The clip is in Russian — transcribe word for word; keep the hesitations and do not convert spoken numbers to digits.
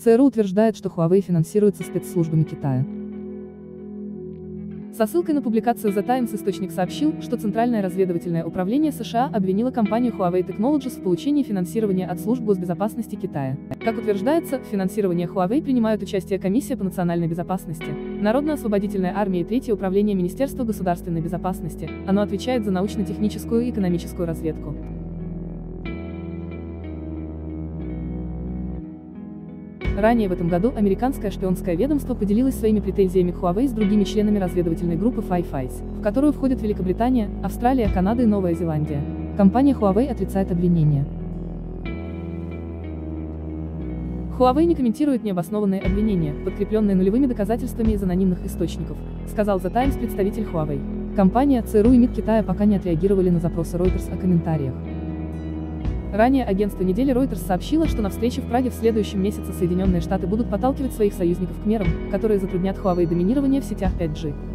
ЦРУ утверждает, что Huawei финансируется спецслужбами Китая. Со ссылкой на публикацию The Times источник сообщил, что Центральное разведывательное управление США обвинило компанию Huawei Technologies в получении финансирования от служб госбезопасности Китая. Как утверждается, в финансировании Huawei принимают участие Комиссия по национальной безопасности, Народно-освободительная армия и Третье управление Министерства государственной безопасности. Оно отвечает за научно-техническую и экономическую разведку. Ранее в этом году американское шпионское ведомство поделилось своими претензиями к Huawei с другими членами разведывательной группы Five Eyes, в которую входят Великобритания, Австралия, Канада и Новая Зеландия. Компания Huawei отрицает обвинения. Huawei не комментирует необоснованные обвинения, подкрепленные нулевыми доказательствами из анонимных источников, сказал The Times представитель Huawei. Компания, ЦРУ и МИД Китая пока не отреагировали на запросы Reuters о комментариях. Ранее агентство недели Reuters сообщило, что на встрече в Праге в следующем месяце Соединенные Штаты будут подталкивать своих союзников к мерам, которые затруднят Huawei доминирование в сетях пять джи.